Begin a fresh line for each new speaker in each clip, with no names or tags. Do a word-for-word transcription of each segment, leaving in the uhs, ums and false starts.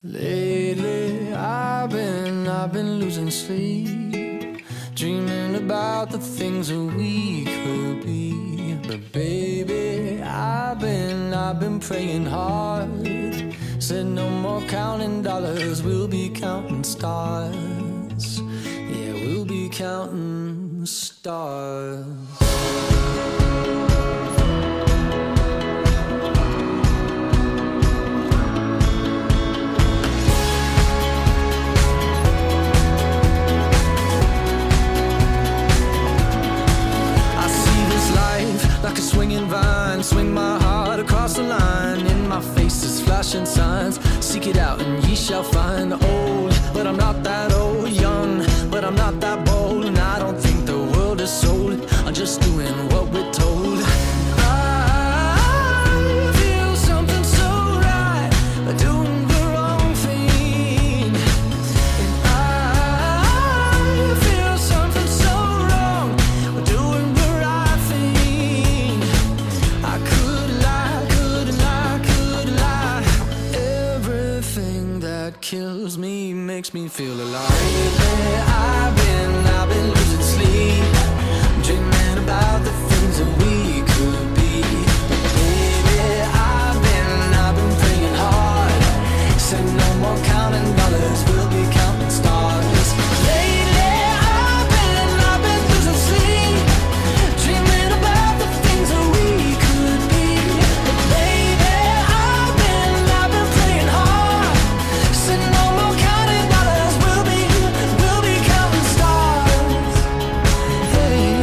Lately, I've been, I've been losing sleep, dreaming about the things that we could be. But baby, I've been, I've been praying hard. Said no more counting dollars, we'll be counting stars. Yeah, we'll be counting stars. Like a swinging vine, swing my heart across the line. In my face is flashing signs. Seek it out and ye shall find. Old, but I'm not that old. Young, but I'm not that bold. And I don't think the world is sold. I'm just doing what we're told. I feel something so right, doing the wrong thing. And I feel something so wrong, doing the right thing. I could lie, could lie, could lie. Everything that kills me makes me feel alive. Lately, I've been, I've been losing sleep, dreaming about the things that we could be. Baby, I've been, I've been praying hard. Said no more counting dollars, we'll be counting stars. Lately, I've been, I've been losing sleep, dreaming about the things that we could be. But baby, I've been, I've been praying hard. Said no more counting dollars, we'll be, we'll be counting stars. Hey.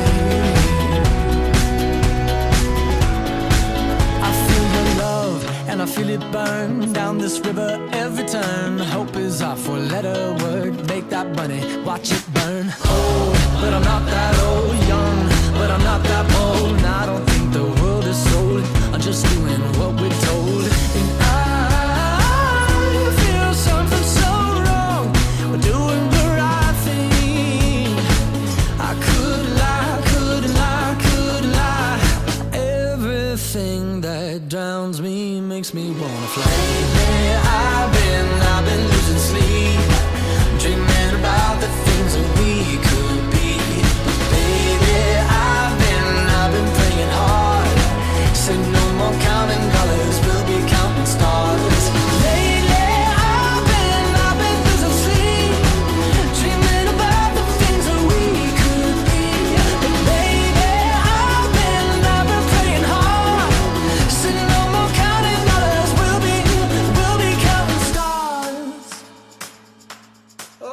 I feel your love and I feel it burn down this river every turn. Hope is our four-letter word. Make that money, watch it burn. Old, but I'm not that old. Young, but I'm not that bold. And I don't think the world is sold. I'm just doing what we're told. And I feel something so wrong, we're doing the right thing. I could lie, could lie, could lie. Everything that drowns me makes me wanna fly. Lately, I've been, I've been losing sleep, dreaming about the things that we could be. But baby, I've been, I've been praying hard. Said no more counting dollars, we'll be counting stars. Lately, I've been, I've been losing sleep, dreaming about the things that we could be. But baby, I've been, I've been praying hard. Said no more counting dollars, we'll be, we'll be counting stars.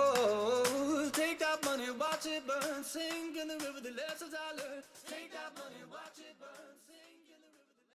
Oh, take that money, watch it burn, sink in the river, the lessons I learned. Take that money.